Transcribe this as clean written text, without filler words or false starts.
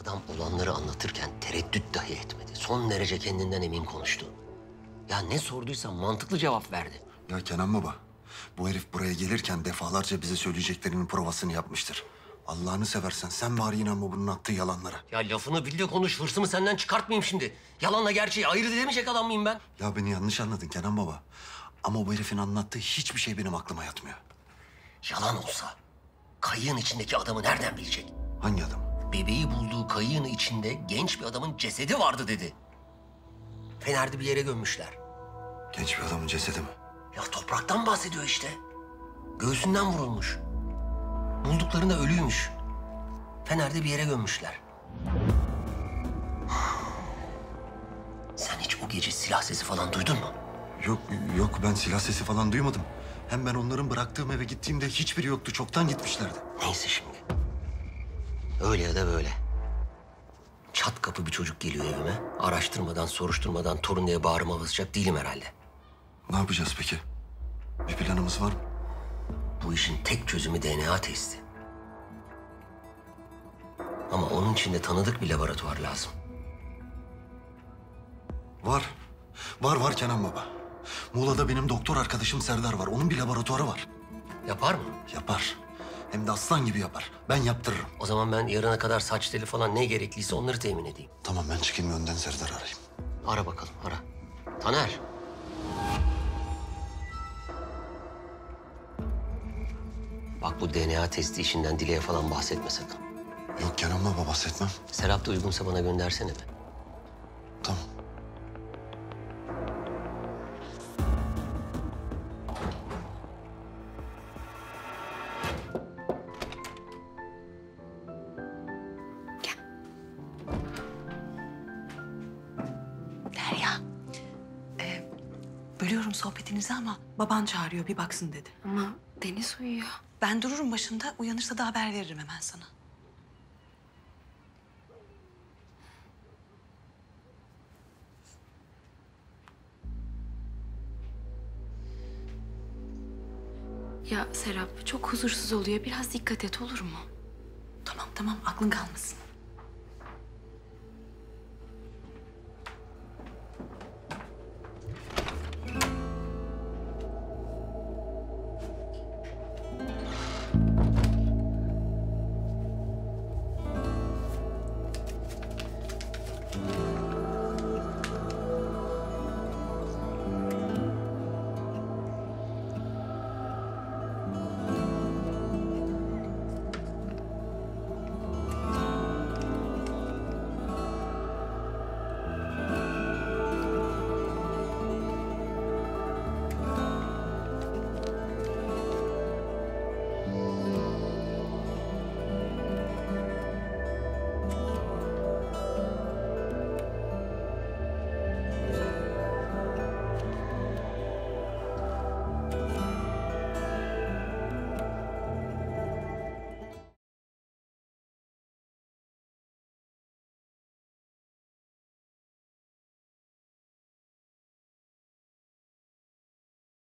Adam olanları anlatırken tereddüt dahi etmedi. Son derece kendinden emin konuştu. Ya ne sorduysam mantıklı cevap verdi. Ya Kenan Baba, bu herif buraya gelirken defalarca bize söyleyeceklerinin provasını yapmıştır. Allah'ını seversen sen bari inanma bunun attığı yalanlara. Ya lafını bil de konuş, hırsımı senden çıkartmayayım şimdi. Yalanla gerçeği ayırt edemeyecek adam mıyım ben? Ya beni yanlış anladın Kenan Baba. Ama bu herifin anlattığı hiçbir şey benim aklıma yatmıyor. Yalan olsa kayığın içindeki adamı nereden bilecek? Hangi adam? Bebeği bulduğu kayığın içinde genç bir adamın cesedi vardı dedi. Fener'de bir yere gömmüşler. Genç bir adamın cesedi mi? Ya topraktan bahsediyor işte. Göğsünden vurulmuş. Bulduklarında ölüymüş. Fener'de bir yere gömmüşler. Sen hiç o gece silah sesi falan duydun mu? Yok ben silah sesi falan duymadım. Hem ben onların bıraktığım eve gittiğimde hiçbiri yoktu. Çoktan gitmişlerdi. Neyse şimdi. Öyle ya da böyle. Çat kapı bir çocuk geliyor evime. Araştırmadan, soruşturmadan torun diye bağrıma basacak değilim herhalde. Ne yapacağız peki? Bir planımız var mı? Bu işin tek çözümü DNA testi. Ama onun için de tanıdık bir laboratuvar lazım. Var. Var Kenan Baba. Muğla'da benim doktor arkadaşım Serdar var. Onun bir laboratuvarı var. Yapar mı? Yapar. Hem de aslan gibi yapar. Ben yaptırırım. O zaman ben yarına kadar saç teli falan ne gerekliyse onları temin edeyim. Tamam ben çıkayım önden Serdar'ı arayayım. Ara bakalım, ara. Taner. Bak bu DNA testi işinden Dile'ye falan bahsetme sakın. Yok Kenan Baba bahsetmem. Serap da uygunsa bana göndersene be. Tamam. Derya, bölüyorum sohbetinizi ama baban çağırıyor bir baksın dedi. Ama Deniz uyuyor. Ben dururum başında, uyanırsa da haber veririm hemen sana. Ya Serap çok huzursuz oluyor. Biraz dikkat et olur mu? Tamam aklın kalmasın.